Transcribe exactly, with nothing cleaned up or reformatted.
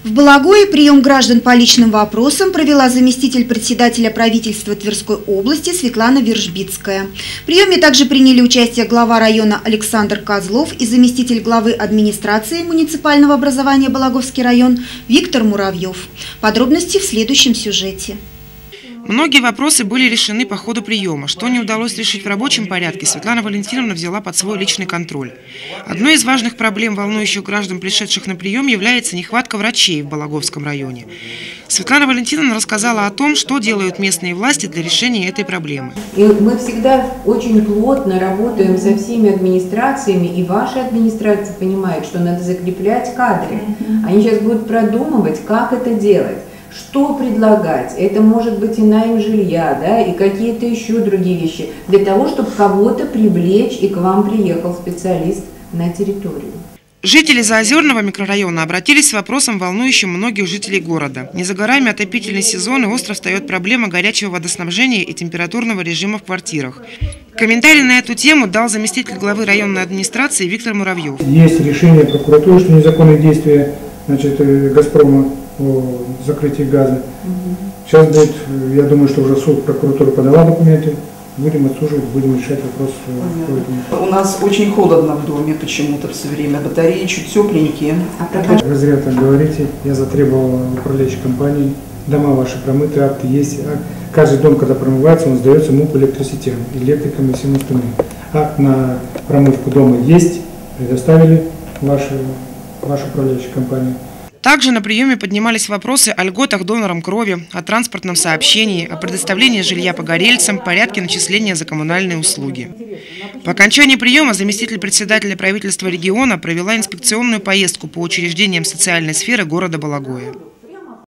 В Балагое прием граждан по личным вопросам провела заместитель председателя правительства Тверской области Светлана Вержбицкая. В приеме также приняли участие глава района Александр Козлов и заместитель главы администрации муниципального образования Балаговский район Виктор Муравьев. Подробности в следующем сюжете. Многие вопросы были решены по ходу приема. Что не удалось решить в рабочем порядке, Светлана Валентиновна взяла под свой личный контроль. Одной из важных проблем, волнующих граждан, пришедших на прием, является нехватка врачей в Балаговском районе. Светлана Валентиновна рассказала о том, что делают местные власти для решения этой проблемы. И мы всегда очень плотно работаем со всеми администрациями, и ваша администрация понимает, что надо закреплять кадры. Они сейчас будут продумывать, как это делать. Что предлагать? Это может быть и найм жилья, да, и какие-то еще другие вещи, для того, чтобы кого-то привлечь и к вам приехал специалист на территорию. Жители Заозерного микрорайона обратились с вопросом, волнующим многих жителей города. Не за горами отопительный сезон, и остро встает проблема горячего водоснабжения и температурного режима в квартирах. Комментарий на эту тему дал заместитель главы районной администрации Виктор Муравьев. Есть решение прокуратуры, что незаконные действия, значит, «Газпрома» о закрытии газа. Сейчас будет, я думаю, что уже суд, прокуратура подала документы. Будем отсуживать, будем решать вопрос. У нас очень холодно в доме почему-то все время. Батареи чуть тепленькие. А вы зря так говорите. Я затребовал управляющей компании. Дома ваши промыты, акты есть. Каждый дом, когда промывается, он сдается МУП электросетям, электрикам и всем остальным. Акт на промывку дома есть, предоставили ваши, вашу управляющую компанию. Также на приеме поднимались вопросы о льготах донорам крови, о транспортном сообщении, о предоставлении жилья погорельцам, порядке начисления за коммунальные услуги. По окончании приема заместитель председателя правительства региона провела инспекционную поездку по учреждениям социальной сферы города Балагое.